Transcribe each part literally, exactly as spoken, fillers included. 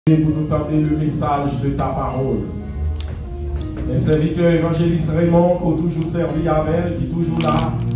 Pour nous tenter le message de ta parole. Les serviteurs évangélistes Raymond qui ont toujours servi avec elle, qui sont toujours là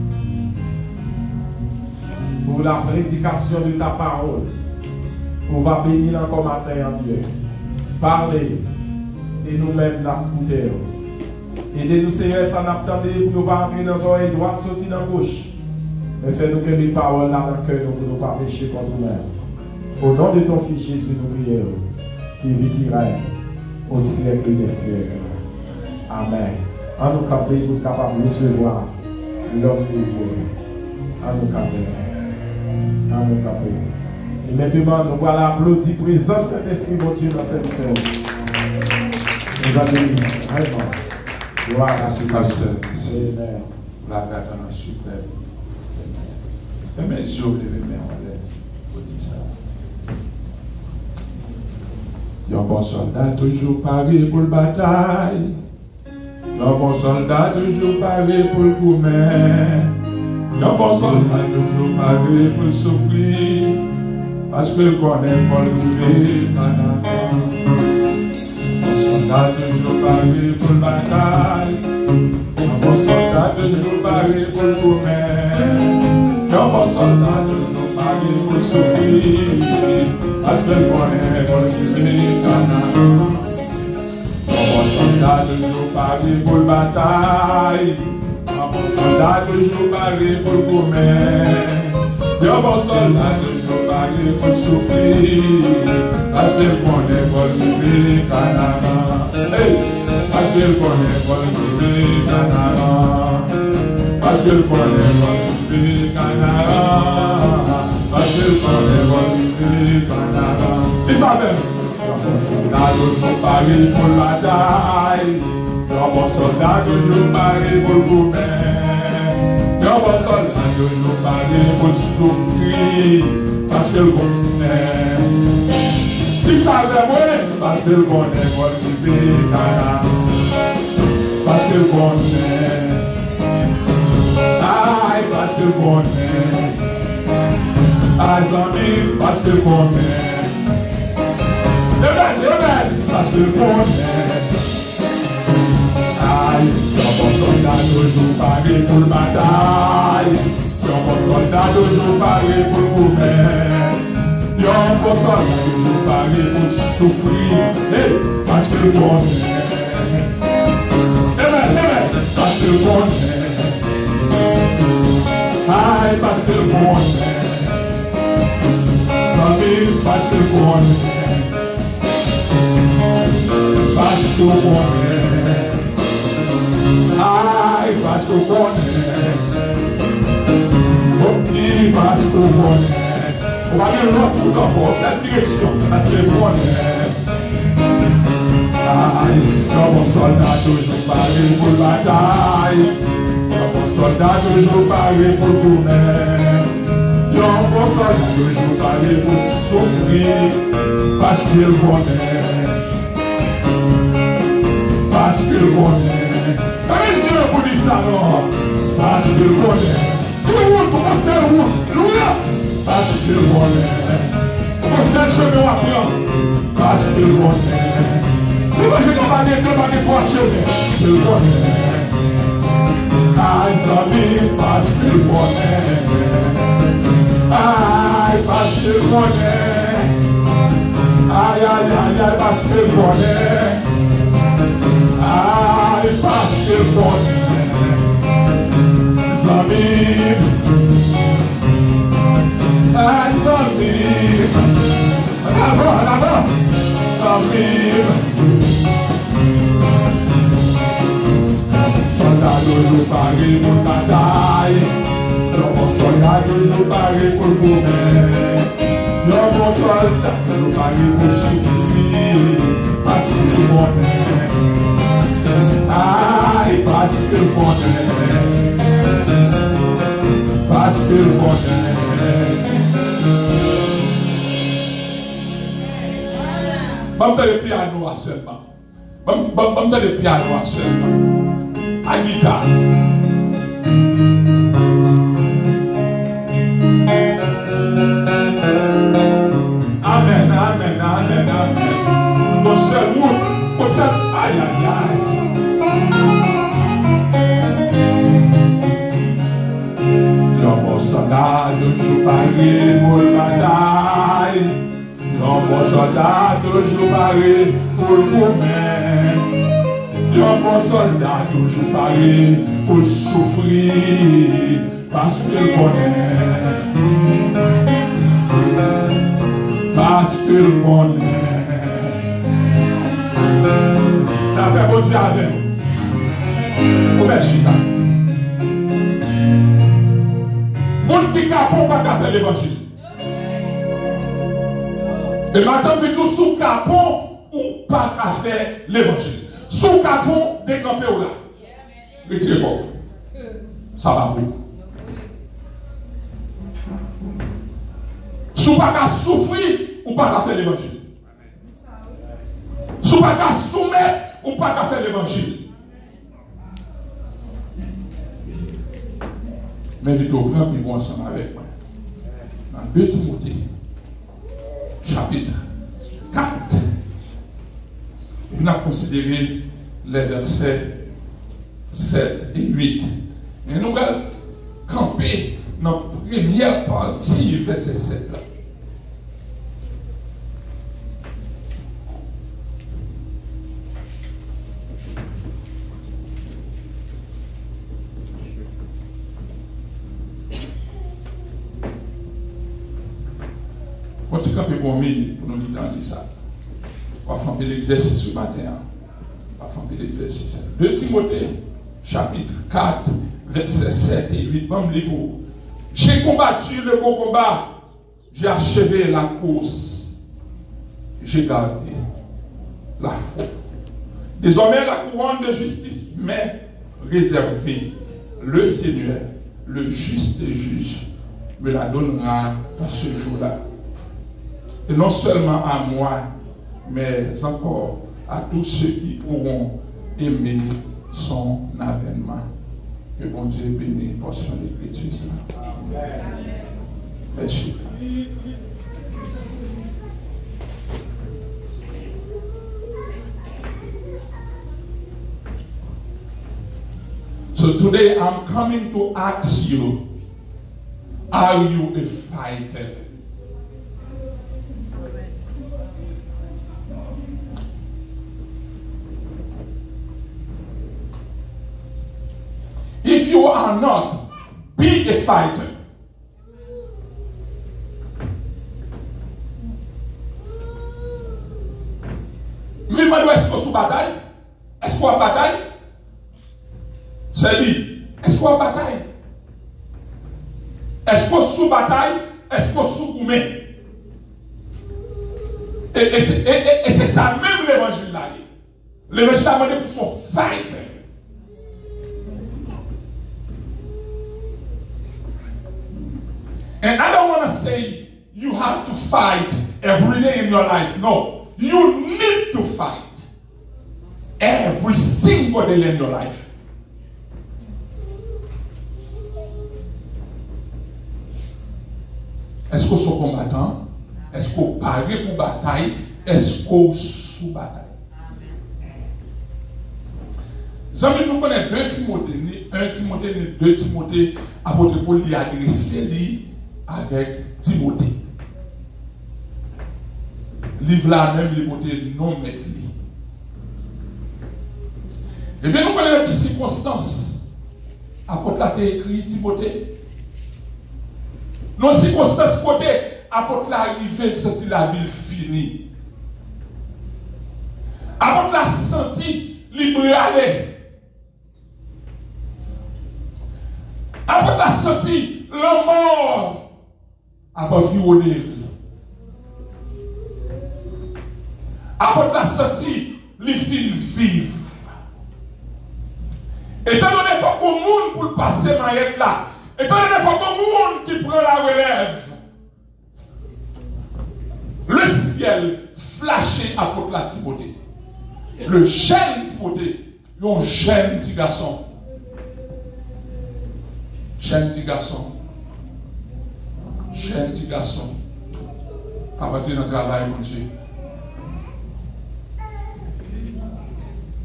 pour la prédication de ta parole. On va bénir encore matin en Dieu. Parlez et nous-mêmes l'écouter. Aidez-nous Seigneur, ça n'attendez pour nous pas entrer dans l'oreille droite, sortir dans la gauche. Mais fais-nous que mes paroles là dans le cœur pour nous pas pécher contre nous-mêmes. Au nom de ton Fils Jésus, nous prions. Qui vit, qui règne au siècle des siècles. Amen. En nous capter, nous capables de recevoir l'homme de Dieu. En nous capter. En nous capter. Et maintenant, nous voilà applaudis présence Saint-Esprit, mon Dieu, dans cette terre. Évangéliste, vraiment. Gloire à ce pasteur. Amen. La gâte en super. Amen. Je vous lève mes mains. Yon bon soldat toujours paré pour le bataille. Yon bon soldat toujours paré pour le gourmet. Yon bon soldat toujours paré pour le souffrir. Parce que le connaît pour le gourmet. Yon soldat toujours paré pour le bataille. Yon bon soldat toujours paré pour le gourmet. Yon bon soldat toujours paré pour le souffrir. Parce que le connaît pour le gourmet. Mon soldat toujours paré pour le bataille. Mon soldat toujours paré pour le gourmet. Mon soldat toujours paré pour le souffrir. Parce qu'il connaît pour le gourmet Canada. Parce qu'il connaît pour le gourmet Canada. Parce qu'il connaît pour le gourmet Canada. Parce qu'il connaît pour le gourmet Canada. Il savait. Soldat toujours paré pour la bataille. Yon bon soldat toujours paré pour le gourmet. Yon bon soldat toujours paré pour le souffrir. Parce que le gourmet. Il savait, oui. Parce que le gourmet pour le vivre. Parce que le gourmet. Aïe, parce que le gourmet. Aïe, amis, parce que le gourmet. Parce que le connaît. Aïe, yon bon soldat toujours paré pour le bataille. Yon bon soldat toujours paré pour le gourmet. Yon bon soldat toujours paré pour souffrir. Hey, parce que le connaît. Amen, amen, parce que le connaît. Aïe, parce que le connaît. Famille, parce que le connaît. Parce que vous connaissez. Aïe, parce que vous connaissez. Ok, parce que vous connaissez. On va dire l'autre tout d'abord, cette direction, parce que vous connaissez. Aïe, un bon soldat toujours paré pour la bataille. Un bon soldat toujours paré pour le gourmet. Un bon soldat toujours paré pour souffrir. Parce qu'il connaît. Parce que le connaît. Allez, je vous dis ça, non. Parce que le connaît. Tout le monde commence à le voir. Parce que le connaît. Commencez à le chemin à prendre. Parce que le connaît. Pourquoi je ne vais pas dire que je vais pas chemin? Parce que le connaît. Aïe, amis, parce que le connaît. Aïe, parce que le connaît. Aïe, aïe, aïe, aïe, parce que le connaît. Aïe, parce que bon, Zamib, aïe, Zamib, là-bas, là-bas, Zamib, soldat toujours paré pour la bataille, l'homme soldat toujours paré pour le gourmet, l'homme soldat toujours paré pour souffrir, parce que le bonheur. Aïe, parce que le bonheur. Parce que le bonheur. Bam le piano à seulement. Bam bam le piano à seulement. À guitare. Amen, amen, amen, amen. Aïe, aïe, aïe. Yon bon soldat toujours paré pour le bataille. Yon bon soldat toujours paré pour le commun. Yon bon soldat toujours paré pour le souffrir parce qu'il connaît. Parce qu'il connaît. La paix pour Dieu avec nous. Comment chita? Moun qui capon pas qu'à faire l'évangile. Et maintenant, tu dis sous capon ou pas qu'à faire l'évangile. Sous capon, décampé ou là. Retirez pas. Ça va beaucoup. Sous pas qu'à souffrir ou pas qu'à faire l'évangile. Sous pas qu'à soumettre ou pas qu'à faire l'évangile. Mais vite au grand, puis bon ensemble avec moi. Dans deux Timothée, chapitre quatre, on a considéré les versets sept et huit. Et nous allons camper dans la première partie, verset sept. Là. On va camper pour minute pour nous dire ça. On va faire l'exercice ce matin. On va faire l'exercice. deux Timothée, chapitre quatre, versets sept et huit. J'ai combattu le bon combat. J'ai achevé la course. J'ai gardé la foi. Désormais, la couronne de justice m'est réservée. Le Seigneur, le juste juge, me la donnera dans ce jour-là. Et non seulement à moi, mais encore à tous ceux qui auront aimé son avènement. Que bon Dieu bénisse la portion de l'Écriture. Merci. So today I'm coming to ask you, are you a fighter? If you are not, be a fighter. Vivement, est-ce qu'on sous bataille? Est-ce qu'on a bataille? C'est dit, est-ce qu'on a bataille? Est-ce qu'on sous bataille? Est-ce qu'on sous gourmet? Et, et, et, et c'est ça même l'évangile là. L'évangile a demandé pour son fighter. And I don't want to say you have to fight every day in your life. No. You need to fight every single day in your life. Est-ce qu'on est combattant? Est-ce qu'on paré pour bataille? Est-ce qu'on sous bataille? Zami nous connaissons deux Timothée, un Timothée, deux Timothée, apôtre Paul lui a adressé lui avec Timothée. Livre là même, il portait non mais lui. Et bien nous connaissons les circonstances. Apôtre là écrit Timothée. Nos circonstances côté, apôtre là arrivé, senti la ville finie. Apôtre là senti libre aller. Apôtre là senti la mort. Apôtre violé. Apôtre la sortie, les filles vivent. Étant donné qu'il faut qu'on monde pour passer maillette là. Étant donné qu'il faut qu'on monde qui prend la relève. Le ciel flashé apôtre la Timothée. Le jeune Timothée, un jeune petit garçon. Jeune petit garçon. Jeune petit garçon. À partir de notre travail, mon Dieu.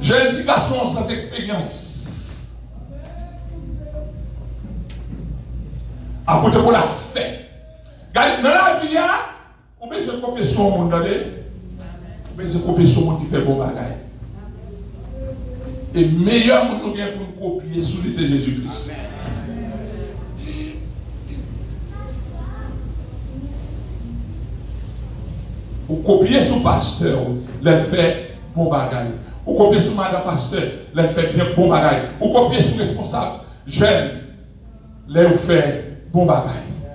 Jeune petit garçon sans expérience. Apportez pour la fête. Dans la vie, on peut se copier sur le monde. On peut se copier sur le monde qui fait bon bagage. Et le meilleur monde nous vient pour nous copier sur lui, c'est Jésus-Christ. Ou copier sur le pasteur, il fait bon bagage. Ou copier sur madame pasteur, il fait bien bon bagage. Ou copier sur le responsable, jeune, il fait bon bagage.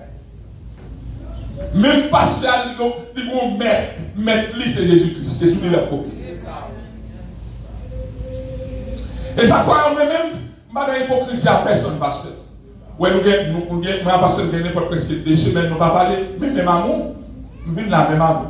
Même pasteur, il va mettre, mettre lui, c'est Jésus-Christ. C'est ce qu'il a copié. Et ça fait même, madame hypocrisie à personne, pasteur. Oui, nous avons, nous avons, pasteur, nous avons n'importe presque deux semaines, nous ne pas parler, même même amour, nous venons là, même amour.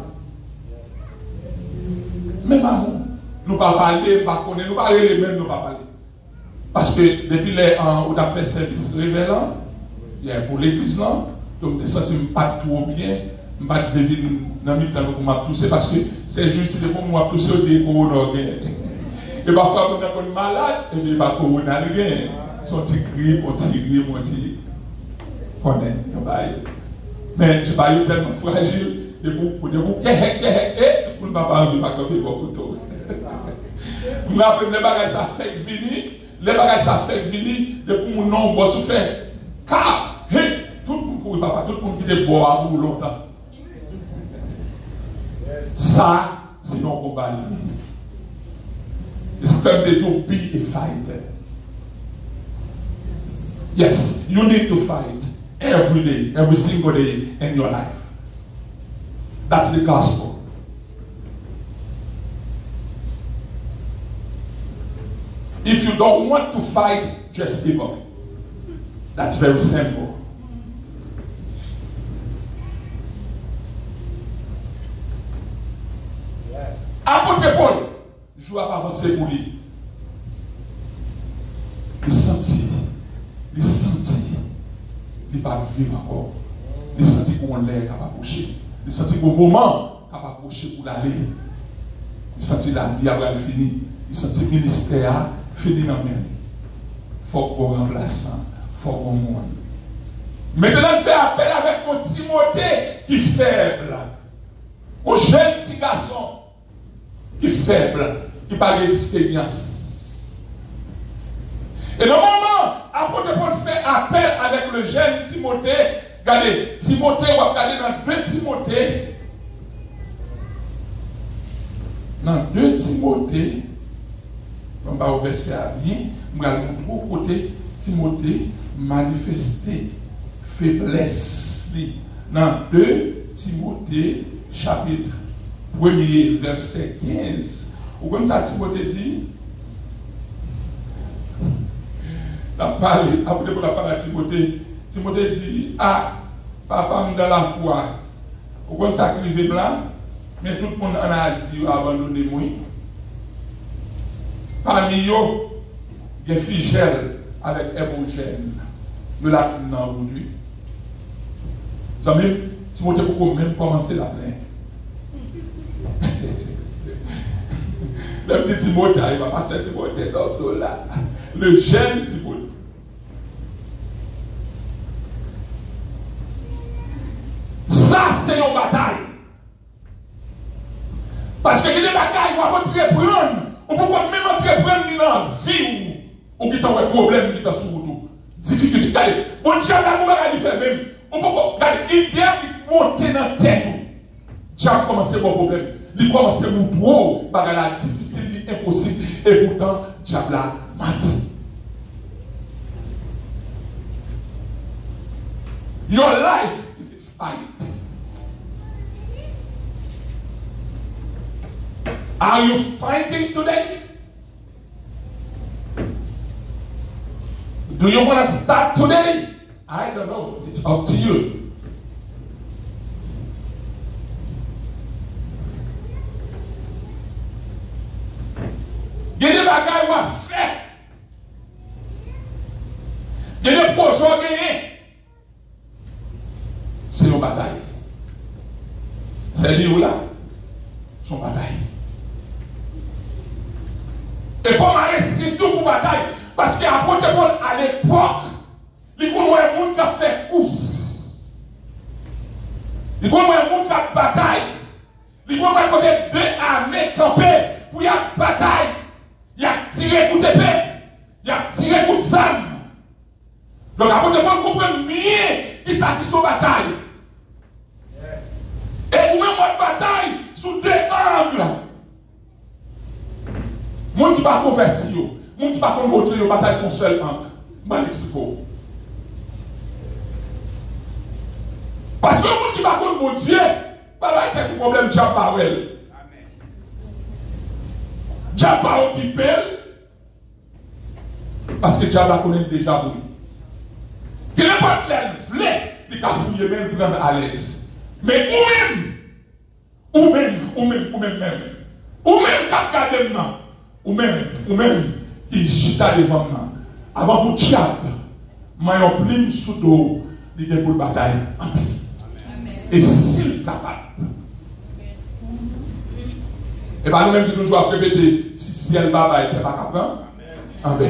Même amour. Nous ne pas parler, pas connaître, nous ne pas parler, même nous ne pas parler. Parce que depuis les où on a fait service révélant, pour l'église là, donc je sens pas trop bien, je ne pas venir dans le temps pour m'a toucher parce que c'est juste pour moi toucher au dé corona. Et parfois quand on est malade, et bien pas corona rien. Son petit grippe, mon petit grippe, mon petit connaît. Mais je ne pas tellement fragile. Et pour pour vous et pour ne pas parler pas comme beaucoup de je me rappelle les bagages ça fait venir, les bagages ça fait venir depuis mon nom boss fait car tout le monde courir papa, tout le monde qui est boire pour longtemps. Ça c'est non combat. Et ça fait de Dieu be a fighter. Yes, you need to fight every day, every single day in your life. That's the gospel. If you don't want to fight, just give up. That's very simple. Yes. Apôtre Paul, je vais avancer pour lui. Il sentit, il sentit, il va vivre encore. Il sentit qu'on l'air capable d'approcher. Il sentit qu'au moment capable d'approcher pour l'aller. Il sentit la vie a fini. Il sentit le ministère fini dans la main. Il faut qu'on remplace, il faut qu'on monde. Maintenant, il fait appel avec mon Timothée qui est faible. Au jeune petit garçon qui est faible, qui n'a pas d'expérience. Et dans le moment, apôtre Paul fait appel avec le jeune Timothée. Regardez, Timothée, on va regarder dans deux Timothée. Dans deux Timothée, on va au verset à bien, on va montrer côté Timothée manifester faiblesse. Dans deux Timothée, chapitre premier, verset quinze. Ou comme ça, Timothée dit, la parole, après pour la parole à Timothée, Timothée dit, ah, papa, nous dans la foi, ou comme ça, crivé blanc, mais tout le monde en Asie a abandonné moi. Parmi eux, il y a Figel avec Hémogène. Nous l'avons aujourd'hui. Ça même, Timothée peut même commencer la plainte. Le petit Timothée, il va passer Timothée dans là. Le jeune Timothée. Ça, c'est une bataille. Parce que les batailles vont entreprendre. On peut même entreprendre dans la vie où on a un problème qui est sur vous. Difficulté. Regardez, bon Dieu, là, nous allons faire même. On peut regarder, il vient monter dans la tête. Dieu a commencé mon problème. Il commence à mon trop, bagala difficile, impossible. Et pourtant, Dieu a menti. Your life is a fight. Are you fighting today? Do you want to start today? I don't know. It's up to you. Il y a des bagages à faire. Il y a des projets à gagner. C'est une bataille. C'est lui là. Son bataille. Il faut marrer ceinture pour bataille. Parce qu'apôtre Paul, à l'époque, il y a des gens qui ont fait course. Il y a des gens qui ont bataille. Il y a des deux armées campées pour y avoir bataille. Il y a tiré coup d'épée. Il y a tiré coup de zame. Donc l'apôtre Paul comprend bien qui ça qui sont bataille. Yes. Et vous même votre bataille sous deux angles. Monde qui ne pas converti, monde qui ne pas converti, la bataille son seul angle. Je vais l'expliquer. Parce que le monde qui ne pas converti, pas de quelques problèmes, Dieu pas elle. Dieu pas occupé. Parce que Dieu la connaît déjà pour lui. Que n'importe quel voulait, il a fouillé même pour prendre à l'aise. Mais ou même, ou même, ou même, ou même, même, ou même, quand regardez maintenant, ou même, ou même, il chita devant moi. Avant pour diable, moi, on plie sous dos, il est pour la bataille. Et s'il est capable, et bien nous-mêmes qui nous jouons à répéter, si ciel baba était pas capable, amen.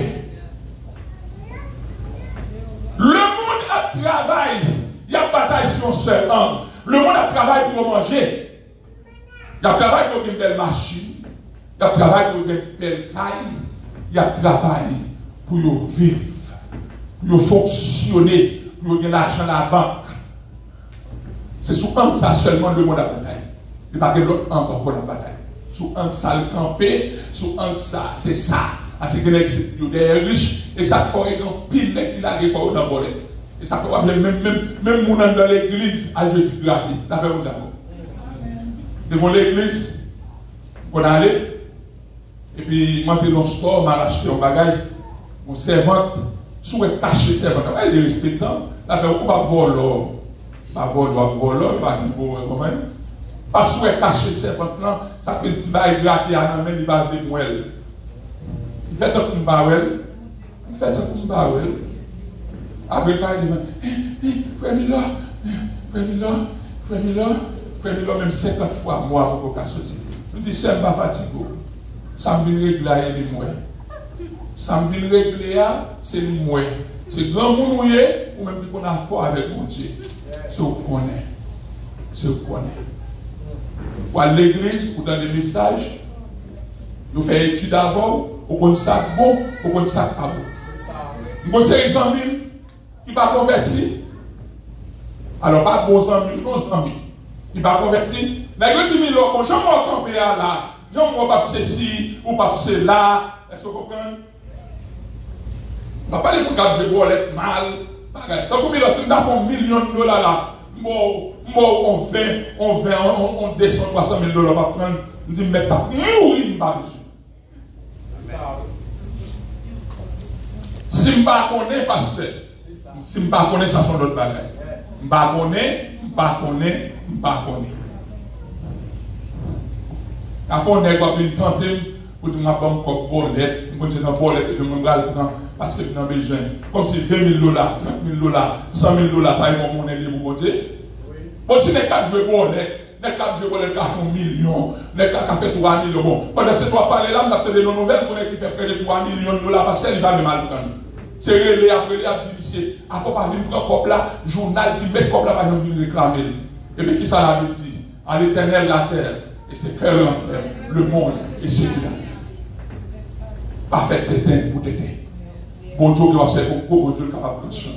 Le monde a travail, il y a bataille sur un seul angle. Le monde a travail pour manger. Il y a travail pour une belle machine. Il y a travail pour une belle taille. Il y a travail pour vivre, pour fonctionner, pour gagner l'argent à la banque. C'est souvent ça seulement le monde a bataille. Il n'y a pas de l'autre encore pour la bataille. Sous un ça le camper, sous un ça, c'est ça. Parce que les des riches, et ça fait un pile qui a des dans le volet. Et ça fait même même même mon dans l'église, à jeudi gratuit. La paix vous d'accord. Devant l'église, on allait, et puis monter dans le store, m'a acheté un bagage, mon servante, souhaite cacher servante. Elle est respectante. La paix vous pas voler, pas voler, pas voler, pas comment. Pas souhaite cacher servante là, ça fait le petit bagage gratuit à la main, il va venir elle. Il fait un coup de barrel. Il fait un coup de barrel. Après, il dit, frère Mila, frère Mila, frère Mila, frère Mila, même cinquante fois, moi, pour qu'on sortir. Je dis, c'est pas fatigué. Ça me vient régler les mois. Ça me vient régler, c'est les mois. C'est grand monde mouillé, ou même qu'on a foi avec mon Dieu. C'est au connaît. C'est au connaît. Pour aller à l'église, pour donner des messages, nous faisons études d'abord. Au compte ça bon, au compte ça pas bon. Vous avez des amis qui ne sont pas convertis. Alors, pas de bons amis, non amis. Ils ne sont pas convertis. Mais quand tu dis, bon, je ne vais pas camper là, je ne vais pas ceci ou pas cela. Est-ce que vous comprenez? On ne va pas dire que je vais mal. Donc, si on a fait un million de dollars là, bon, on fait, on fait, on descend trois cent mille dollars, on va prendre, on dit, mais t'as mourir, on va dessus. Si je ne connais pas, pasteur, si je ne connais pas, ça sont d'autres bagages. Je ne connais, je ne connais, je ne connais. Après, on est comme une tenter pour dire que je vais me voler, je vais me voler, je vais me voler parce que je n'ai besoin. Comme si vingt mille dollars, trente mille dollars, cent mille dollars, ça y est, mon monnaie libre pour Dieu. Bon, si les quatre je vais voler, les quatre je vais voler, les quatre font millions, les quatre fait trois millions. Bon, pendant ces trois parler là, on a fait des nouvelles pour qui fait près de trois millions de dollars parce qu'il va de mal prendre. C'est relé après les activités. Après, pas venir prendre cop là, journal qui met cop là, pas venir réclamer. Et puis, qui ça l'a dit? À l'éternel, la terre, et c'est cœur l'enfer, le monde, et c'est là. Parfait tétin pour tétin. Bon Dieu qui va faire beaucoup, bon Dieu capable de prendre.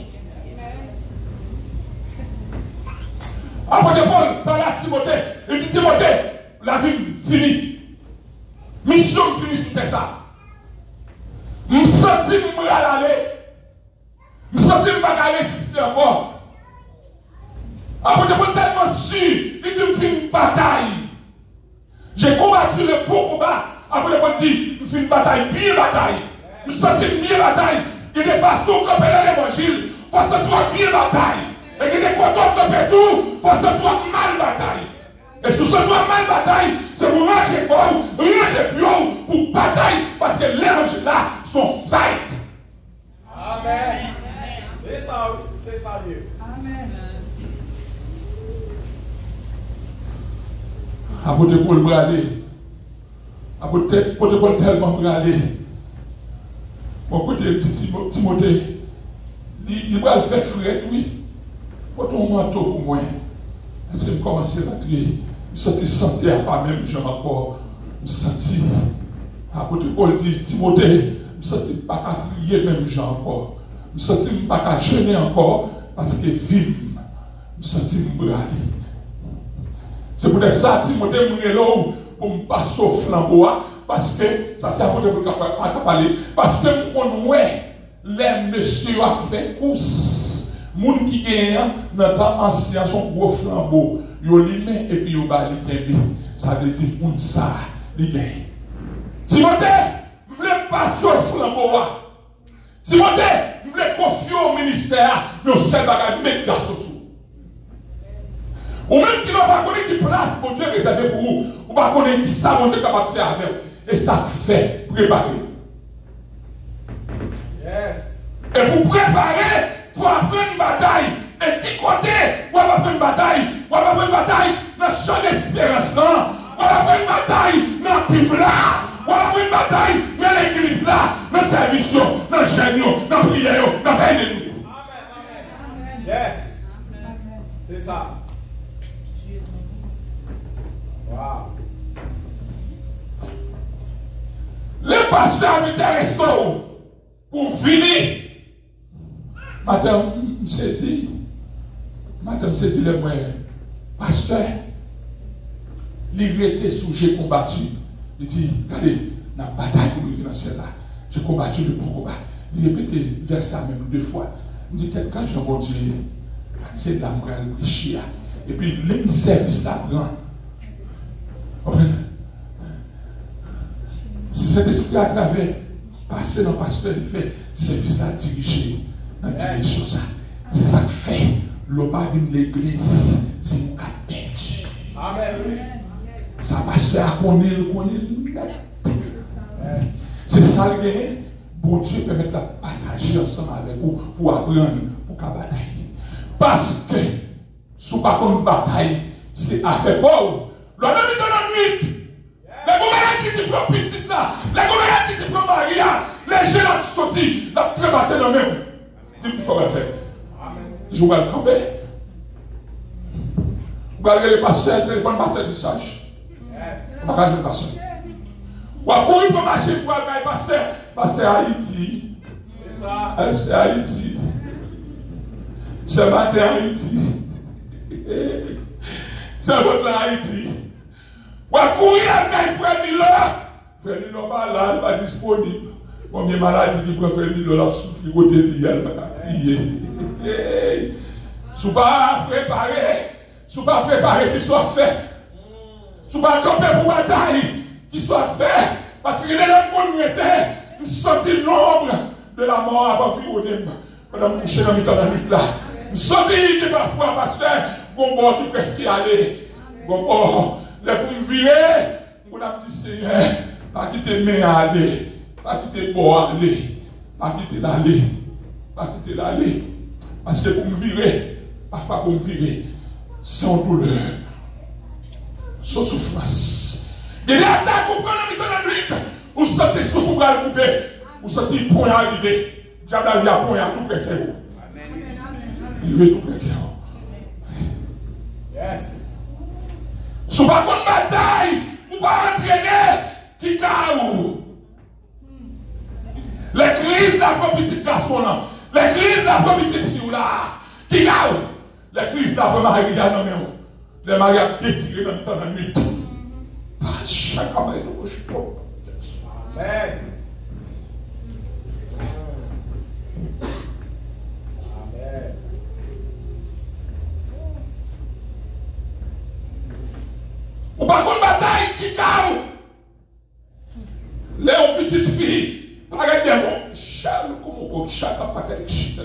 Après, Paul parle à Timothée, et dit Timothée, la vie finie. Mission finie sous ça. Je me sens que je vais aller. Je me sens que je vais résister encore. Après, je suis tellement sûr, il dit que je fais une bataille. J'ai combattu le beau combat. Après, je dis, je fais une bataille, bien bataille. Je me sens que je bien bataille. Il y a des façons de faire l'évangile. Il faut que ce soit bien bataille. Et il y a des contents de faire tout. Il faut que ce soit mal bataille. Et si ce soit mal bataille, c'est pour manger fort, manger plus haut, pour bataille, parce que les anges là sont fight. Amen. C'est ça, c'est ça Dieu. Amen. Apôtre Paul bradé. Apôtre Paul tellement bradé. Mon côté Timothée, il va le faire frère, oui. Quand on manteau pour moi, parce que je commence à crier, je me sens santé à pas même, j'en encore, je me sens, apôtre Paul dit, Timothée, je me sens pas qu'à prier même, j'en encore. Je me sens pas qu'à jeûner encore, parce que vime, je me sens me râler. C'est pour ça que Timothée me là pour me passer au flambeau, parce que, ça c'est apôtre Paul qui a parlé, parce que je connais, les messieurs a fait course. Moun qui gagne dans le temps ancien son gros flambeau, yo limé et puis yo bali kembe. Ça veut dire moun ça, li gagne. Timothée, vous voulez passer au flambeau. Timothée, vous voulez confier au ministère, nos seul bagage mettre garçon sous. Ou même qui n'a pas connu qui place mon Dieu réservé pour vous, ou pas connaître qui ça mon Dieu capable de faire avec vous. Et ça fait préparer. Yes. Et pour préparer, il faut apprendre une bataille. Et qui côté, on va apprendre une bataille. On va apprendre une bataille dans le champ d'espérance. On va apprendre une bataille dans le Bible là. On va apprendre une bataille dans l'église là. Dans le service, dans le jeûne, dans la prière, dans la veille de nuit. Amen. Yes. C'est ça. Wow. Les pasteurs m'intéressent pour venir. Madame, je saisis. Madame, je saisis les moyens. Pasteur, il était sujet combattu. Il dit, regardez, dans la bataille pour le financier là, j'ai combattu le pour combat. Il répétait vers ça même deux fois. Il dit, quelqu'un, j'ai bon Dieu, c'est là, je vais réfléchir. Et puis, le service là, grand. Comprenez? Cet esprit à travers, passer dans le pasteur, il fait service là dirigé. Dans la direction ça. C'est ça que fait l'opage de l'église. C'est une capette. Amen. Ça pasteur a connu, le connaît. C'est ça le gain. Bon Dieu permet de la partager ensemble avec vous pour apprendre, pour qu'à bataille. Parce que, sous pas contre bataille, c'est affaire pauvre. Le même dans la nuit. Les gouvernants qui prennent petit là, les gouvernants qui prennent Maria, les jeunes qui sont sortis, la trébassé dans le même. Dis qu'il faut le faire. Je vais le camper. Vous allez le pasteur, le téléphone pasteur du sage. Vous allez le pasteur. Vous allez courir pour marcher pour aller le pasteur. Pasteur Haïti. C'est ça. C'est Haïti. C'est matin Haïti. C'est votre Haïti. Vous allez courir avec frère Milo. Frère Milo n'est pas là, il n'est pas disponible. Mon vieux malade qui prend frère Milo, il a souffert côté de lui, il va crier. Si vous ne pas préparer, si vous ne pas préparer, qu'il soit fait. Si vous ne pas camper pour bataille, qu'il soit fait. Parce que les gens qui étaient, ils sont l'ombre de la mort avant de vivre au début. Pendant que vous couchez dans le temps de la nuit là. Ils sont dit que parfois, pasteur, bon bord qui presque aller. Bon bord, les pour me virer, mon petit Seigneur, pas quitter mes aller, pas quitter bord aller, pas quitter l'aller, pas quitter l'aller. Parce que pour me virer, parfois pour me virer, sans douleur, sans souffrance. Il y a des attaques, vous prenez la nuit, vous sentez sous vous bras coupé, vous sentez le point arrivé. Diable a vu à point à tout près de vous. Il veut tout près de vous. Yes. Si vous n'avez pas de bataille, vous ne pouvez pas entraîner qui gagne. L'église de la petite garçon là, l'église de la petite fille là, qui gagne. L'église de la Maria non mais les mariages détirés dans le temps de la nuit. Pas chaque année de roche. Amen. Amen. Ou pas une bataille qui gagne. Les petites filles, pareil devant. Charles, comment on chaque paquet de chute.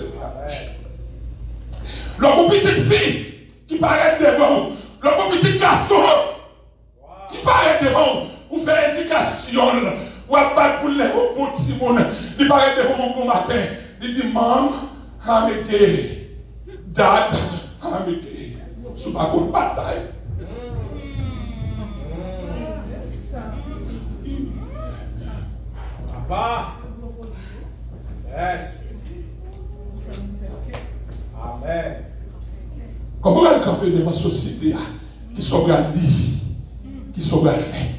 L'homme petite fille qui paraît devant. L'homme petit garçon qui paraît devant. Ou fait éducation. Ou à battre pour les bon petit monde. Il paraît devant mon bon matin. Il dit, maman, ameke, dad, ameke. Ce n'est pas une bataille. Papa. camper devant la société qui sont grandis, qui sont grands faits.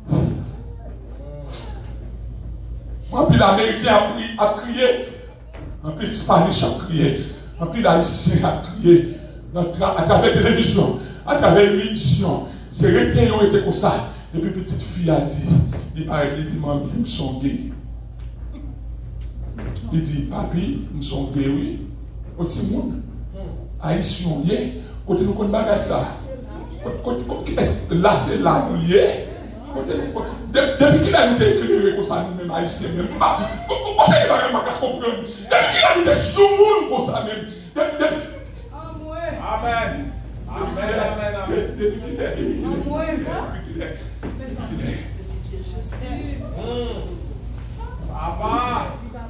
En plus, l'Américain a crié, en plus, l'Hispanique a crié, en plus, l'Haïtien a crié, à travers la télévision, à travers l'émission. C'est vrai qu'ils ont été comme ça. Et puis, petite fille a dit, il paraît qu'il dit, maman, ils sont gays. Il dit, papi, nous sommes gays, oui. Au petit monde, Haïtien, oui. Côté nous, qu'on bagaille ça. Là, c'est là, nous y est. Depuis qu'il a nous éclairé comme ça, nous-mêmes, Haïtiens, même. Comment c'est qu'il va pas comprendre? Depuis qu'il a nous sous monde comme ça, même. Amen. Amen, amen, amen. Depuis qu'il est. Papa.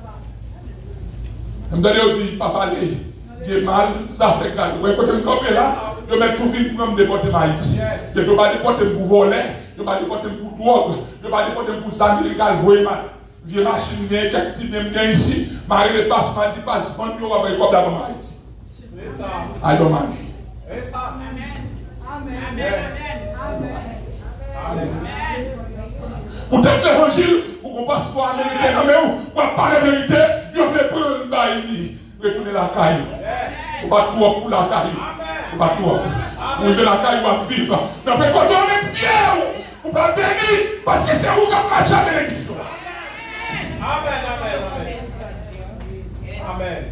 Je me dis, papa, il est mal, ça fait grave. Vous voyez, quand je me là, je mets tout vite pour me déporter ma Haïti. Je ne peux pas déporter pour voler, je ne peux pas déporter pour drogue, je ne peux pas déporter pour ça, illégal, vous voyez, vieux machine, quelques petits même ici, Marie le passe, m'a dit, passe, quand nous avons un comme d'abord Haïti. C'est ça. I don't mind. C'est ça. Amen. Amen. Amen. Amen. Pour peut-être l'évangile, pour qu'on passe pour américain, non mais où, pour parler la vérité, il faut prendre une baille, retourner la caille. On va tout pour la caille. On va tout. Pour ouvrir la caille, on va vivre. Mais après, quand on est bien, on ne peut pas bénir, parce que c'est où qu'on marche à bénédiction. Amen, amen, amen. Amen.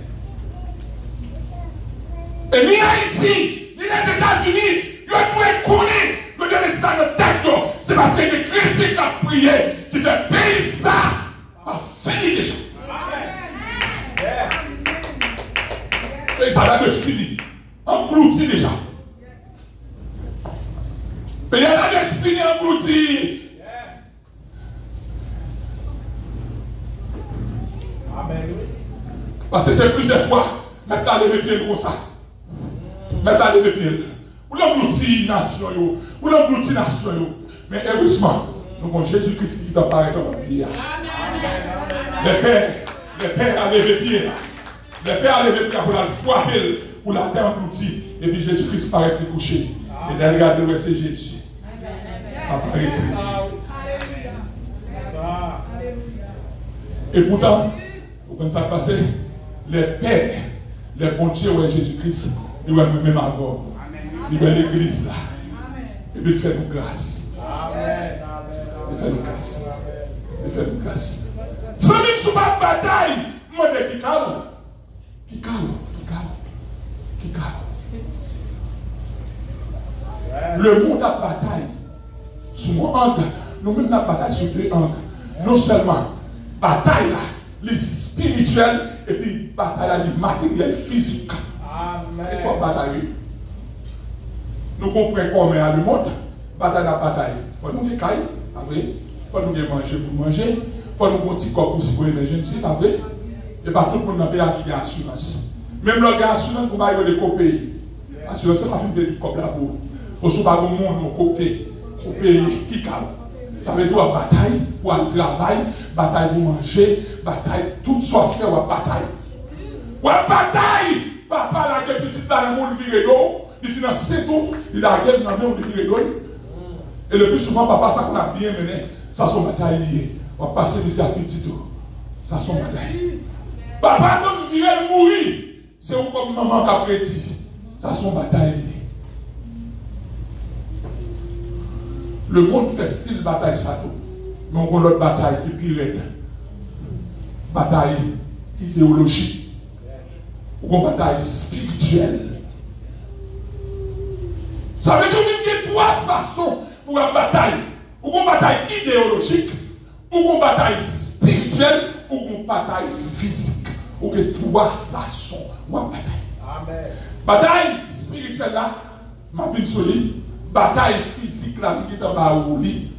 Et ni Haïti, ni les États-Unis, ils ont couler, ils ont donné ça dans tête. C'est parce que les chrétiens qui ont prié, qui fait payer ça, a fini déjà. Et ça va de fini. Englouti déjà. Mais il y en a des fini englouti. Amen. Parce que c'est plusieurs fois, mettre la lever pied comme ça. Mettre la lever pied. Vous l'englouti nation, vous l'englouti nation. Mais heureusement, nous avons Jésus-Christ qui t'apparaît dans notre vie. Les pères, les pères à lever pied. Les pères à lever pied pour la frapper, pour la terre engloutie. Et puis Jésus-Christ paraît plus couché. Et là, regardez où c'est Jésus. Apparaît. Et pourtant, vous comprenez ça passer? Les pères, les bons dieux, ouais, Jésus-Christ, ils vont même avant. Ils vont l'église là. Et puis il fait nous grâce. Il fait nous grâce. Il fait nous grâce. Sans même sous ma bataille, moi de qui calme. Qui calme, qui calme, qui calme. Le monde a bataille. Sur mon angle, nous-mêmes avons bataille sur deux angles. Non seulement bataille là, les spirituels, et puis bataille là, les matériels physiques. Amen. Il faut batailler. Nous comprenons comment le monde, bataille la bataille. Il faut nous décailler, après. Il faut nous manger pour manger. Il faut nous petit corps pour s'y l'émergence, après. Et pas tout le monde n'a pas qui a assurance. Même le gars assurance, vous avez les copains. Assurance, c'est pas une petite copie là-bas. Au sous pas le monde, au côté, au pays, qui calme. Ça veut dire une bataille pour le travail, bataille pour manger, bataille, tout soit fait, ou bataille. Ou bataille! Papa, la gueule petite là, le monde vire d'eau, il finance tout, il a la gueule dans le monde vire d'eau. Et le plus souvent, papa, ça qu'on a bien mené, ça sont batailles liées. On va passer ici à petit tout. Ça sont batailles. Papa, quand vous virez mourir, c'est comme maman qui a prédit. Ça sont batailles liées. Le monde fait style bataille ça tout. Mais on a l'autre bataille qui est pire. Bataille idéologique. Ou une bataille spirituelle. Ça veut dire qu'il y a trois façons pour une bataille. Ou une bataille idéologique, ou une bataille spirituelle, ou une bataille physique. Ou que trois façons pour une bataille. Amen. Bataille spirituelle là, ma vie solide. Bataille physique là, qui est en bas au lit.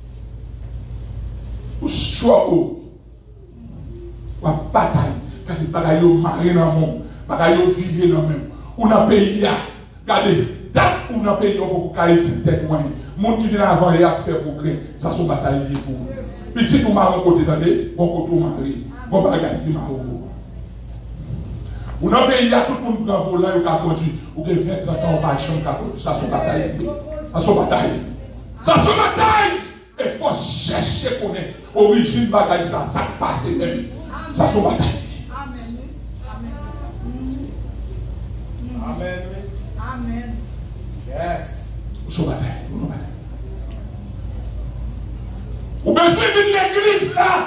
Ou choix ou bataille. Parce que bataille au maré dans le monde. Bataille au viré dans le même. Ou dans le pays là. Regardez, date ou dans le pays où vous avez une tête moyenne. Les gens qui viennent avant et à faire progrès, ça sont batailles pour vous. Petit ou marron côté, attendez, bon côté ou maré. Bon bagaille qui marron. Ou dans le pays, il y a tout le monde qui prend volant ou qui a conduit. Ou qui a vingt trente ans, pas de chambre qui a conduit. Ça, c'est une bataille. Ça, c'est une bataille. Ça, c'est une bataille. Il faut chercher pour l'origine de bataille. Ça, ça passe même. Ça, c'est une bataille. Amen. Amen. Amen. Yes. C'est une bataille. Ou besoin de l'église là.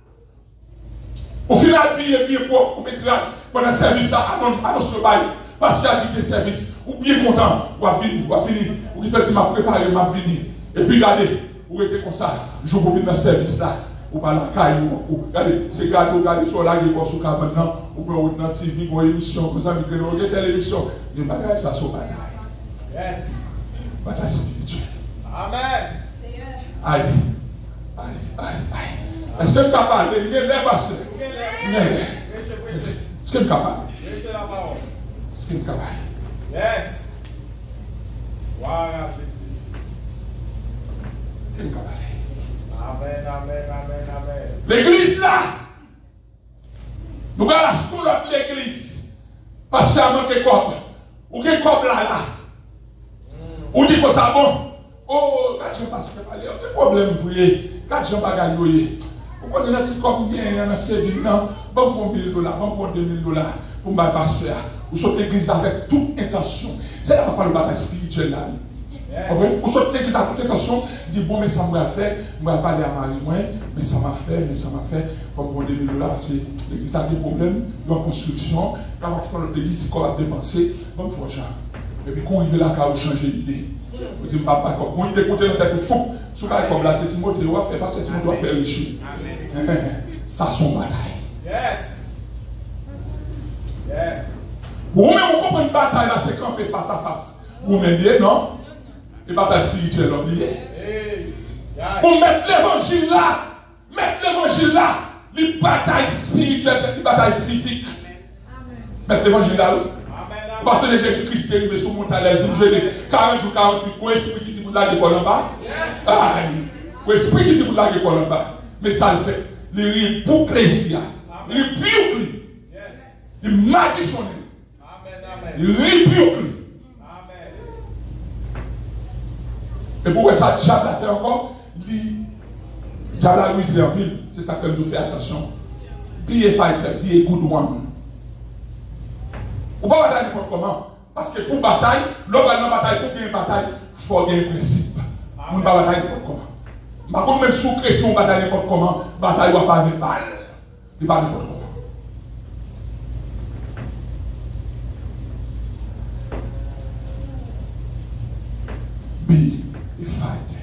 Au final, bien, bien propre, ou mettre là, pendant le service là, annonce le bail. Parce qu'il a dit que service, ou bien content, ou à finir, ou à finir, ou qui te dit, m'a préparé, m'a fini. Et puis, regardez, ou était comme ça, je vous venir dans le service là, ou pas la caille, ou regardez, c'est regardez, regardez sur la gueule, sur la maintenant, ou pour vous dans la T V, pour une émission, comme ça, vous avez telle émission. Les bagages, ça, c'est bataille. Yes. Bataille spirituelle. Amen. Aïe. Aïe, aïe, aïe. Est-ce que tu as parlé? Il est là, pasteur. Est-ce que tu as parlé? Laissez la parole. Est-ce que tu as parlé? Yes. Voilà, Jésus. Est-ce que tu as parlé? Amen, amen, amen, amen. L'église là, nous allons acheter l'autre l'église. Parce que ça manque de cop. Ou que cop là là. Ou dit que ça bon. Oh, quand je passe par là, il y a des problèmes, vous voyez. Quand je bagaille, vous voyez. Vous connaissez un petit cop bien dans ce ville, non? Bon pour mille dollars, bon pour deux mille dollars. Pour ma pasteur. Vous sortez l'église avec toute intention. C'est là qu'on parle de bataille spirituelle là. Vous sortez l'église avec toute intention. Dit bon, mais ça m'a fait. Je ne vais pas aller à Marie, mais ça m'a fait, mais ça m'a fait. Comme pour deux mille dollars, parce que l'église a des problèmes dans la construction. Quand on parle de l'église, c'est qu'on va dépenser. Bon, il faut argent. Et puis quand on arrive là, on va changer d'idée. On dit papa, quand on écoute dans tête, il faut. Ce qu'on a comme là, c'est Timothée, on va faire, parce que Timothée doit faire riche. Ça, son bataille. Yes. Yes. Vous-même, vous comprenez une bataille là, c'est camper face à face. Vous m'aidez, non? Une bataille spirituelle, oubliez. Pour mettre l'évangile là, mettre l'évangile là, les batailles spirituelles, les batailles physiques. Mettre l'évangile là, oui. Parce que Jésus-Christ est arrivé sur mon montagne, il nous gêne quarante jours, quarante-huit, pour l'esprit qui dit vous l'avez quoi en bas. Pour l'esprit qui dit vous l'avez quoi en bas. Mais ça le fait. Il boucle l'esprit. Il boucle. Il magicionne. Il rebuke. Et pour ça, le diable a fait encore. Le diable a rusé en ville. C'est ça que nous fait attention. Be a fighter, be a good one. Ou pas bataille n'importe comment. Parce que pour bataille, l'homme dans la bataille, pour gagner une bataille, il faut gagner un principe. On ne peut pas bataille n'importe comment. Par contre, même sous chrétien, on bataille n'importe comment, bataille ne va pas avec balle. Il ne va pas n'importe comment. Be a fighter.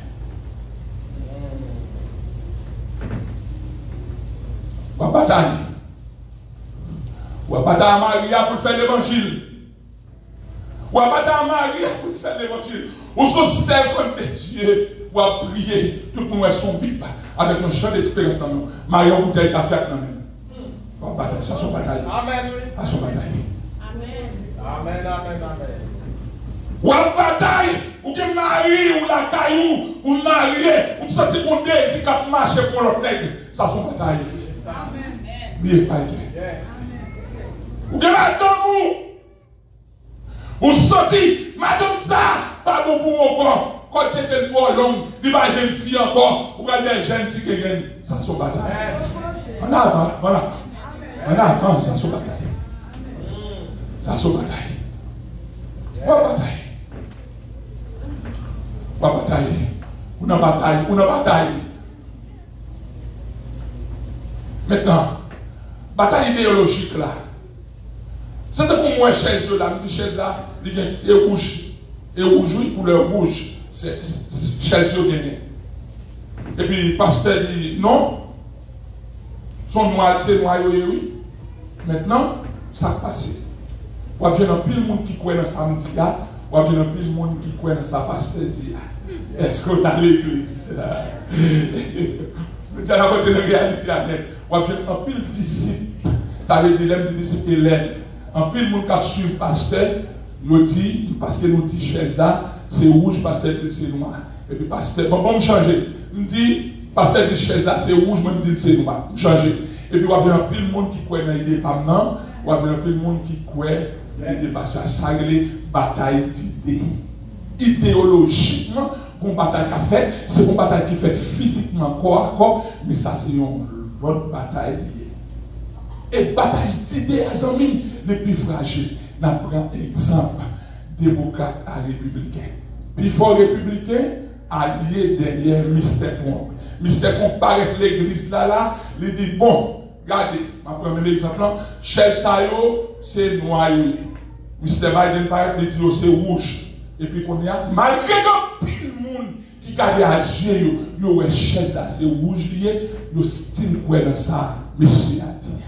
Ou à bataille. Ou à bataille à Maria pour faire l'évangile. Ou à bataille à Maria pour faire l'évangile. Ou sont servants de Dieu. Ou à prier. Tout le monde est son Bible. Avec un champ d'espérance dans nous. Maria en bouteille café avec nous. Ou à bataille. Ça son bataille. Amen. Ça son bataille. Amen. Amen, amen, amen. Ou à bataille. Ou que Marie ou la caillou. Ou marié. Ou sorti qu'on désire qu'à marcher pour l'autre nègre. Ça son bataille. Amen. Be a fighter. Yes. Ou que madame ou sorti, madame ça, pas bon pour encore, quand tu es trop long, il va jeune fille encore, ou quand des jeunes qui gagnent, ça se bataille. En avant, en avant, en avant, ça se bataille. Ça se bataille. Pas bataille. Pas bataille. Ou une bataille, ou une bataille. Maintenant, bataille idéologique là. C'est pour moi, chaise là, une petite chaise là, il est rouge. Et rouge, oui, couleur rouge. C'est chaise gagnée. Et puis, le pasteur dit non. Son noir, c'est noir, oui, oui. Maintenant, ça passe. Ou bien, il y a plus de monde qui croit dans ça, me dit là. Ou bien, il y a plus de monde qui croit dans ça, pasteur dit là. Est-ce qu'on a l'église là? C'est la côté de la réalité à net. Ou bien, il y a plus de disciples. Ça veut dire, les disciples élèves. En plus, le monde qui a suivi le pasteur, nous dit, parce que nous dit chaise là, c'est rouge, pasteur dit c'est noir. Et puis, pasteur, bon, bon, me changer. Il me dit, pasteur dit chaise là, c'est rouge, moi, me dit c'est noir. Me changer. Et puis, on a plus le monde qui croit dans l'idée pas maintenant, Ou avec un peu de monde qui croit, qui parce que ça les bataille d'idées. Idéologiquement, une bataille qui fait, c'est une bataille qui fait physiquement corps à corps, mais ça c'est une autre bataille. Et bataille d'idées, amis, les plus fragiles. Nous prenons exemple démocrate à républicain. Puis fort républicain, allié derrière mister Pomp. mister Pomp paraît l'église là, là, il dit bon, regardez, je vais prendre l'exemple là, chez Sayo, c'est noir. mister Biden paraît, il dit c'est rouge. Et puis qu'on y a, malgré que pile monde qui garde à yeux, yo ouais chaise là, c'est rouge lié, yo style quoi dans ça, monsieur a dit.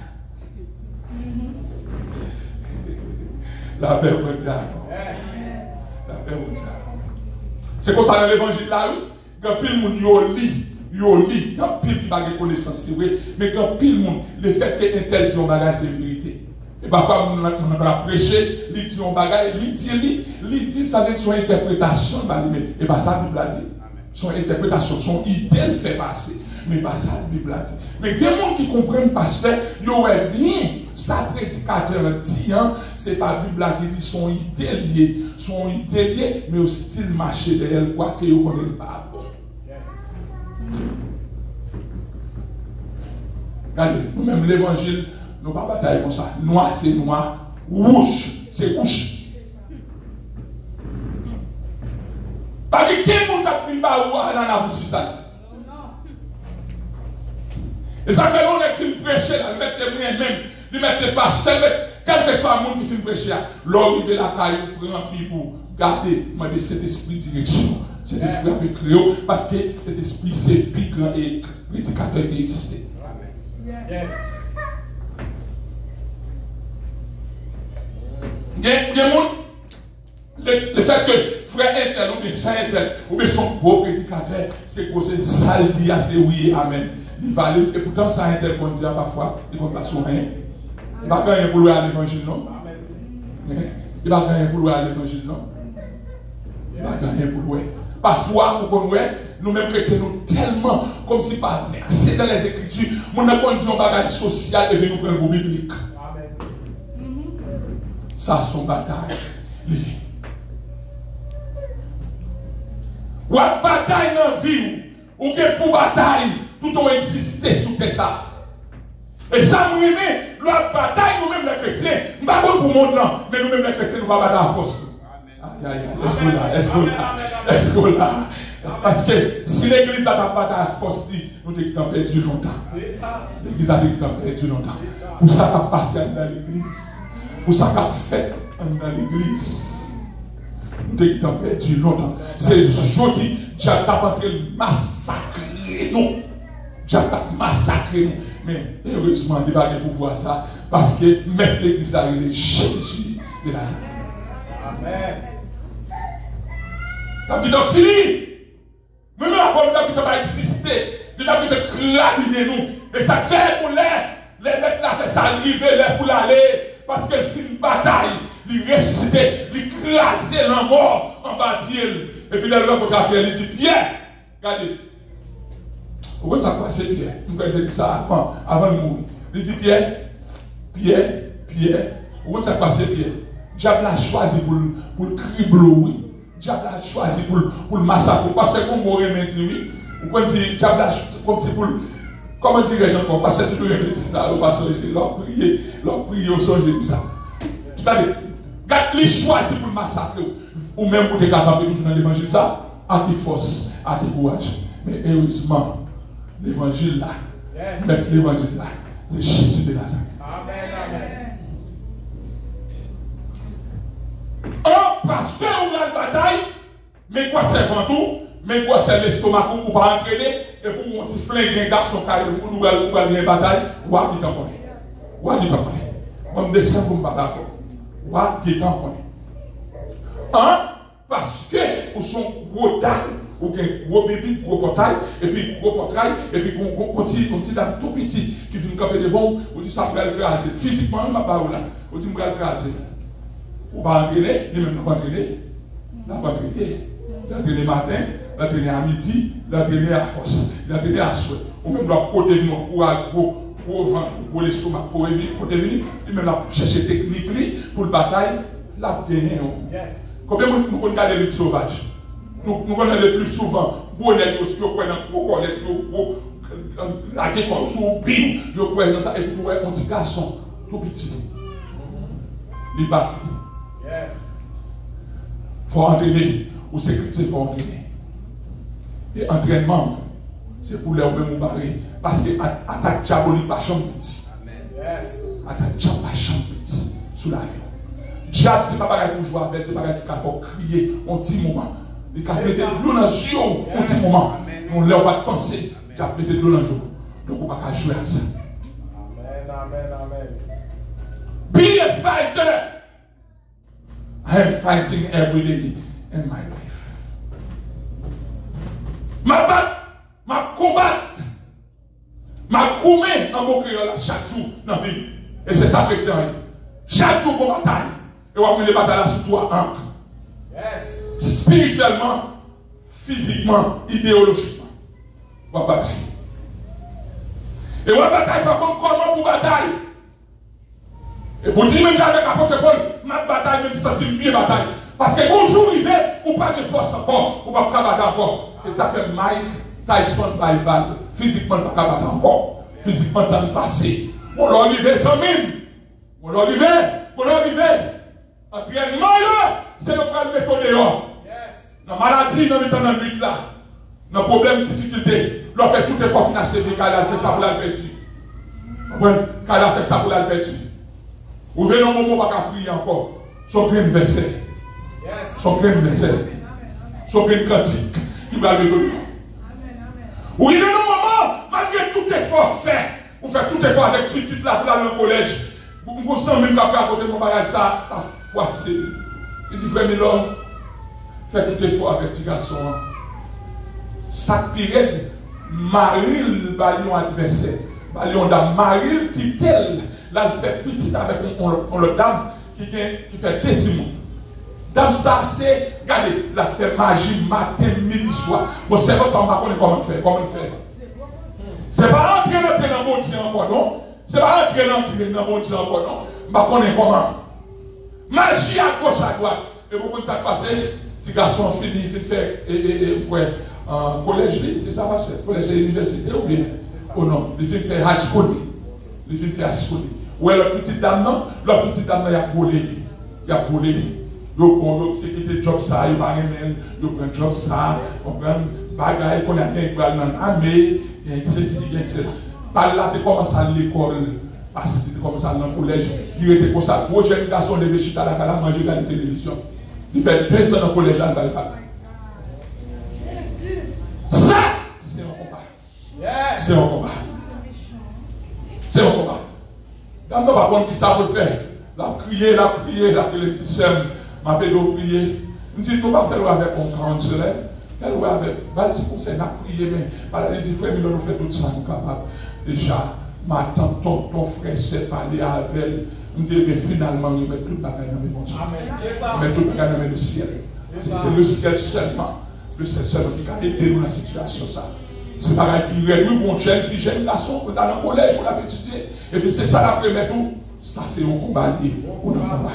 La paix au Dieu. La paix au Dieu. C'est comme ça dans l'évangile là, quand pile monde yo lit, yo lit, quand pile qui pas de connaissance c'est vrai, mais quand pile monde le fait que interdit un bagage c'est vérité. Et parfois on a prêché, il dit un bagage, il dit il dit ça veut son interprétation et pas ça la Bible a dit. Son interprétation, son idée fait passer, mais pas ça la Bible a dit. Mais des gens qui comprennent pasteur, ils ont bien ça prédicateur dit, hein, c'est pas la Bible qui dit son idée liée, son idée liée, mais au style marché derrière quoi que vous connaissez pas. Regardez, nous-mêmes l'évangile, nous ne pas batailler comme ça. Noir c'est noir, rouge c'est rouge. Parce que quel monde a pris le bas dans la bouche ça? Et ça fait longtemps qu'il prêche, il met des moyens même, il met des pasteurs, quel que soit le monde qui fait prêcher, l'homme de la caille prend pour garder cet esprit de direction, cet esprit avec Créo, parce que cet esprit c'est plus grand et prédicateur qui existait. Yes. Il y a des gens, le fait que frère intel ou bien saint intel ou bien son gros prédicateur, c'est que c'est ça le dit, c'est oui, amen. Il va aller, et pourtant ça intel qu'on dit parfois, il ne compte pas sur rien. Il ne va pas gagner pour lui à l'évangile, non? Il ne va pas gagner pour lui à l'évangile, non? Il va gagner pour lui. Parfois, pour qu'on nous-mêmes chrétiens, nous tellement, comme si par verset dans les Écritures, nous avons conduit un bagage social et nous prenons un biblique. Ça, c'est une bataille. Ou une bataille dans la vie, ou bien pour bataille, tout on existé sous ça. Et ça, nous aimons, la bataille, nous-mêmes les chrétiens, nous ne pas pour le monde, non, mais nous-mêmes les chrétiens, nous ne pas battre à force. Aïe, aïe, aïe, est-ce que là, est-ce que là, est-ce que là, parce que si l'église n'a pas battu à force, nous avons perdu longtemps. L'église a perdu longtemps. Pour ça qu'a passé dans l'église, pour ça qu'a fait dans l'église, nous avons perdu longtemps. C'est aujourd'hui, Dieu a entré massacrer nous. Dieu a massacré nous. Mais heureusement, il va pouvoir ça, parce que même l'église a eu Jésus de Nazareth. Amen. Ça dit donc fini. Même la forme d'habitude va exister. Il a dit de claminer nous. Et ça fait pour les, les mecs là fait ça arriver les pour l'aller. Parce qu'elle fait une bataille. Il ressuscite, il crase la mort en bas de Pierre. Et puis là, l'autre côté Pierre, il dit Pierre, regardez. Pourquoi ça passe Pierre? Il dit ça avant, avant de mourir. Il dit Pierre, Pierre, Pierre. Pourquoi ça passe Pierre? Diable a choisi pour, pour le cribler. Diable a choisi pour, pour le massacrer. Parce que comme on remet oui, ou quand dit Diable a comme c'est pour comment dirais-je encore? Parce que tout le monde dit ça, on va songer, leur prier, leur prier au songe de ça. Regardez, les choisi pour le massacrer. Ou même pour te capable toujours dans l'évangile ça, à qui force, à qui courage. Mais heureusement, l'évangile là, yes. Avec l'évangile là, c'est Jésus de Nazareth. Amen, amen. Oh, parce que vous avez une bataille, mais quoi c'est ventoux, mais quoi c'est l'estomac pour pas entraîner, et pour monter flinguer un garçon pour nous aller une bataille, ou à qui t'en connaît. Ou à qui t'en connaît. On me descend pour me battre. Ou à qui t'en connaît. Un, parce que vous sont gros taille, ou bien gros bébé, gros portail, et puis gros portail, et puis gros petit, petit dame tout petit, qui vient camper devant, vous dites ça pour le craser. Physiquement, je ne vais pas là. Vous dites, je vais le craser. Ou pas entraîner, ni même pas entraîner. N'a pas entraîner. L'entraîner matin, l'entraîner à midi, l'entraîner à force, l'entraîner à souhait. Ou même doit côté pour pour pour le ventre, pour l'estomac, pour venir, pour devenir, il même la chercher technique pour le bataille, la gagner. Yes. Combien de nous regardons les luttes sauvages? Nous nous regardons le plus souvent, pour les nous, pour qu'on ait pour la guerre comme sous bim, yo quoi dans ça et puis un petit garçon tout petit. Il bat. Yes. Faut entraîner, ou sécurité faut entraîner. Et entraînement, c'est pour les hommes barrer. Parce que l'attaque diabolique pas chambre petit. Yes. Attaque diabolique pas chambre petit sous l'avion. Diable, c'est pas pareil pour jouer avec, c'est pareil qu'il faut crier un petit moment. Il faut mettre de l'eau dans les yeux un petit moment. On ne l'a pas pensé. Diable mettre de l'eau dans les yeux. Donc on ne va pas jouer à ça. Amen, amen, amen. Be a fighter. I am fighting every day in my life. Ma batte, ma combatte, ma commet en bon créole chaque jour dans la vie. Et c'est ça chrétien. Chaque jour pour bataille. Et on va mener les batailles sur toi entre. Yes. Spirituellement, physiquement, idéologiquement. On va batailler. Et on va batailler comme comment pour bataille. Et pour dire même avec l'apôtre Paul, ma bataille, même si ça fait bien bataille. Parce que bonjour, il fait, ou pas de force encore, ou pas de battre encore. Et ça fait Mike Tyson Bible. Physiquement, pas de battre encore. Physiquement, dans le passé. On l'a arrivé sans mine. On l'a arrivé. On l'a arrivé. Entraînement, c'est le problème de méthode dehors. Dans la maladie, dans le temps de nuit là. Dans le problème de difficulté. L'on fait tout effort financier. Kala fait ça pour l'Alberti. Kala fait ça pour l'Alberti. Vous venez au moment où on va prier encore. Son grand verset. Son grand verset. Son grand cantique qui va le donner. Vous venez au moment, malgré tout effort fait, vous faites tout effort avec petit là pour aller au collège. Vous vous sentez même qu'après à côté de mon bagage, ça, ça froissé. Il dit, frère Mélor, faites tout effort avec petit garçon. Ça pire, Maril, balion adversaire. Balion dame, Maril qui tel. Là, il fait petit avec une dame qui, qui fait tétiment. Dame, ça, c'est, regardez, la fait magie matin, midi, soir. Bon, c'est votre femme, on ne comment le faire. Comment le faire? C'est pas entrer dans mon Dieu encore, non? C'est pas entrer dans mon Dieu encore, non? Mais on est comment? Magie à gauche, à droite. Et vous comprenez ça passer? Si garçon fini, il fait faire collège, c'est ça, collège et université, ou bien? Oh non, il fait faire high school. Il fait faire high school. Ou alors, la petite dame, non? La petite dame, il a volé. Il a volé. Donc, c'est qui était job ça, il va remettre, il prend job ça, on prend bagaille qu'on a bien dans l'armée, il y a ceci, il y a ceci. Par là, tu commences à l'école, parce que tu commences à aller dans le collège, il était comme ça, gros jeune garçon de Béchita, la cala manger dans la télévision. Il fait deux ans dans le collège, à la ça, c'est un combat. C'est un combat. C'est un combat. Dans le par contre, qui ça pour faire? La prier, la prier, la prier, les petits sœurs. Ma pédo prier. Je dis, nous ne pas faire avec un grand soleil. Faire avec, va petit conseil, la prier, mais, voilà, les frères, nous fait tout ça, nous capables. Déjà, ma tante, ton, ton frère s'est parlé avec elle. Je dis, mais finalement, nous mettons tout le bagage dans les bons. Amen. C'est ça. Nous mettons tout le bagage dans le ciel. C'est le ciel seulement. Le ciel seulement qui a aidé nous dans la situation, ça. C'est pareil qui réduit mon jeune fille, jeune garçon, pour aller dans le collège, pour la étudier. Et puis c'est ça la première tout. Ça, c'est un combat lié. On a un combat.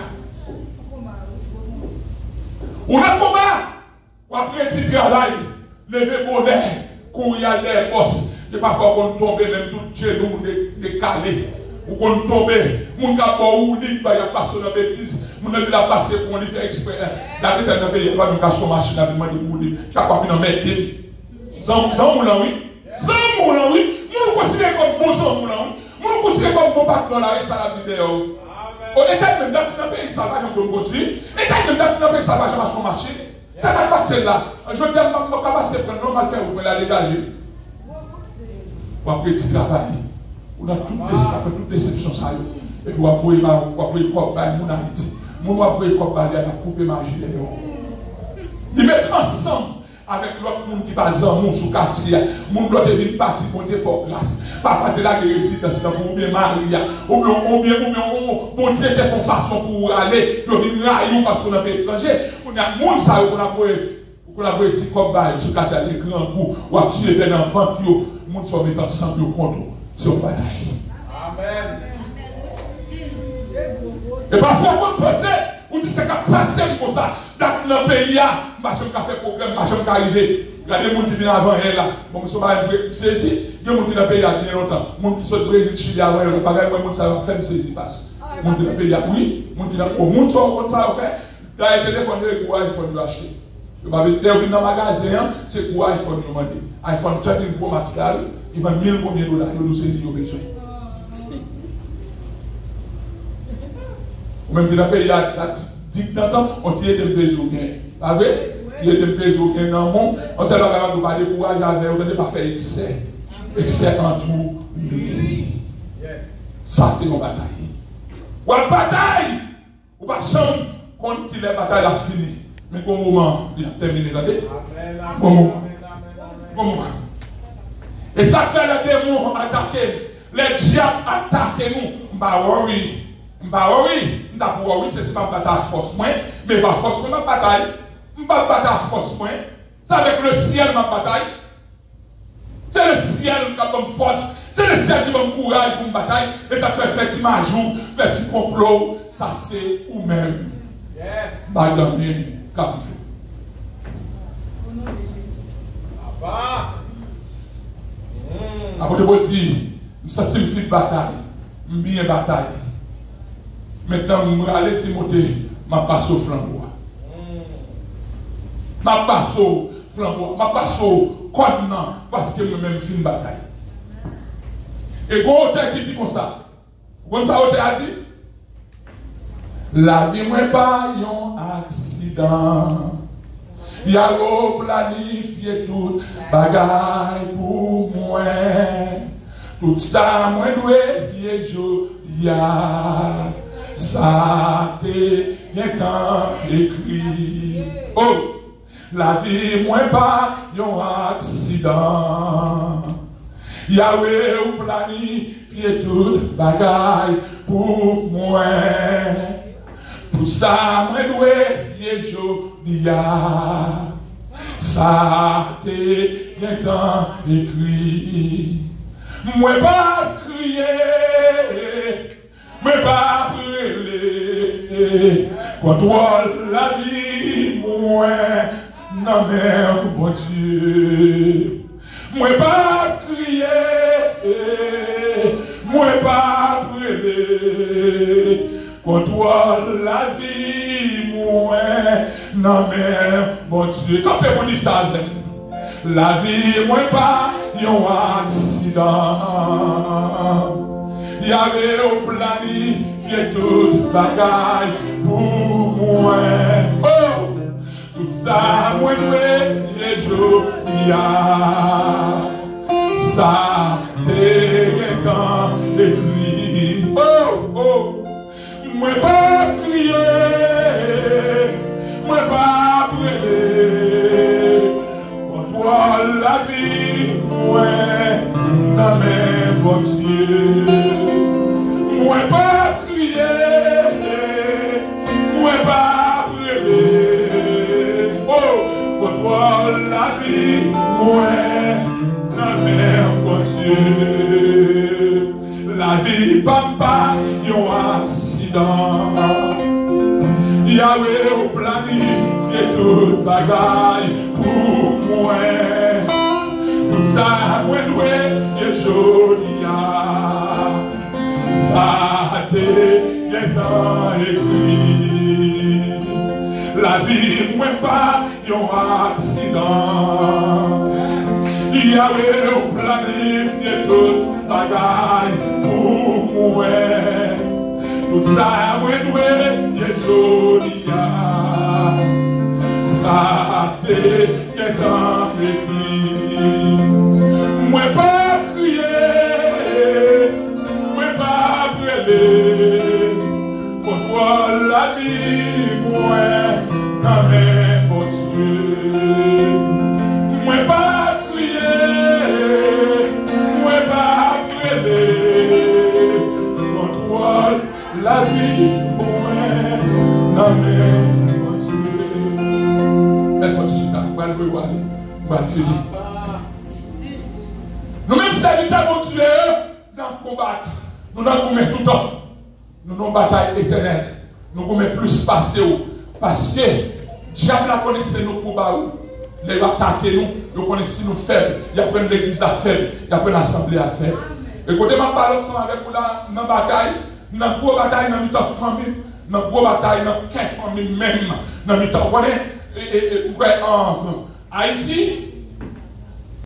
On a un combat. Après un petit travail, lever bonnet, courir à l'air, boss. Et parfois, on tombe même tout genou décalé. Ou qu'on tombe, mon capot ou dit, il y a passé dans la bêtise. Mon a dit la passer pour lui faire exprès. La tête dans le pays, il va nous cacher la machine avec moi de bouler. Chaque fois qu'on a mis sans moulin, oui. Sans moulin, oui. Nous nous considérons comme bon sans moulin, oui. Nous nous considérons comme bon bac dans la rue, ça la vidéo. On est même dans le pays salvage, on peut continuer. Et même dans le pays salvage, on va marcher. Ça va passer là. Je dis à ma passer, prendre normal faire, vous pouvez la dégager. Ou après, tu travailles. On a toutes les déceptions, ça. Et puis, on va voir, on va voir, mon amitié. On va voir, on va couper ma gilet. Ils mettent ensemble. Avec l'autre monde qui va en sous quartier, monde doit devenir parti pour Dieu fort place. Papa de la résidence, ou bien Maria, ou bien, ou bien, ou bien, bon Dieu te font façon pour aller, ils viennent railler parce qu'on a fait étranger. On a monde ça, on a pour qu'on a pour petit combat, sous quartier avec grand goût, ou à tuer des enfants qui ont, monde se mettent ensemble contre, c'est une bataille. Et parfois, on pense, on dit que c'est qu'à passer comme ça. Dans le pays, je vais faire problème, je vais arriver. Regardez les gens qui viennent avant elle là. Bon, c'est ici. Il y a des gens qui dans le pays il y a bien longtemps. Les gens qui sont au Brésil, Chili, avant elle, pas grave, les gens qui savent faire, c'est ici passe. Les gens qui dans le pays, oui. Les gens qui dans le monde sont ça fait. Dans le téléphone, il y a un iPhone de acheter. Vous venez dans le magasin, c'est pour iPhone demandé. iPhone treize Pro Max là, il vend mille combien de dollars, nous c'est lié au besoin. Ou même dans le pays, il y a dix ans, on tire des besoins. Vous voyez? Qui est des besoins dans le monde, on ne sait pas capable de pas décourager avec, on ne peut pas faire excès. Excès en tout. Ça, c'est nos batailles. Ou la bataille, ou pas chambre, quand la bataille a fini. Mais bon moment, il a terminé, regardez. Bon moment. Bon moment. Et ça fait les démons attaquer, les diables attaquer nous. Bah oui, bah oui, bah oui, c'est pas bataille force moins, mais pas force moins ma bataille. Je ne vais pas battre force moins. C'est avec le ciel ma bataille. C'est le ciel qui me force. C'est le ciel qui me courage pour me bataille. Et ça fait faire petit majou, faire petit complot. Ça c'est ou même. Yes. Madame, cap. Après de vous dire, je sens une petite bataille. Je bien bataille. Maintenant, je vais aller Timothée, je passe au flambeau. Ma passe au flambeau, ma passe au contenant, parce que moi-même fin bataille. Et quand auteur qui dit comme ça, comme ça auteur a dit, la vie n'est pas un accident. Il y a planifié toute bagaille pour moi. Tout ça, moi, je dis, ça t'est bien écrit. Oh! La vie, moi, pas un accident. Yahweh, ou planifié toute bagaille pour moi. Pour ça, moi, doué, je ça t'est bien écrit. Moi, pas crier, moi, pas brûler. Contrôle la vie, moi. Non mais bon Dieu, moi pas crier, moi pas brûler, contrôle la vie, moi, non mais bon Dieu, quand vous dites ça, la vie, moi pas, il y a un accident, il y avait au planifié toute bagaille pour moi. Oh! Tout ça, moi, je dis, ça, t'es quelqu'un d'écrit. Oh, oh, moi, pas crier, moi, pas brûler. Pour toi, la vie, moi, dans mes bon Dieu. Moi, pas crier, moi, pas brûler. Pour toi la vie, moi, la mère, mon Dieu. La vie, papa, yon accident. Yahweh, au planifié toute bagaille pour moi. Tout ça, moi, doué, et joli. Ça, t'es bien écrit. La vie, moi, pas, yon accident. Yahweh, au planifié toute bagaille pour moi. Tout ça, moi, doué, y'a joli. Ça, t'es quelqu'un écrit. Moi, pas crier, moi, pas brûler. Pour toi, la vie, moi. Non mais mon Dieu, moi pas crier, moi pas brûler, contrôle la vie, moi, non mais mon Dieu. Elle faut dire ça, moi je veux aller, moi je finis. Nous-mêmes serviteurs mon Dieu, dans le combat, nous n'avons mis tout le temps. nous avons une bataille éternelle. Nous avons plus passé parce que diable a connaissé nous pour nous. Les attaquer nous, nous connaissons nous faibles. Il y a plein d'églises à faibles, il y a plein d'assemblées à faibles. Et quand je parle ensemble avec vous là, dans la bataille, dans la grosse bataille, dans la famille, dans la grosse bataille, dans quinze familles même, dans la famille, en Haïti,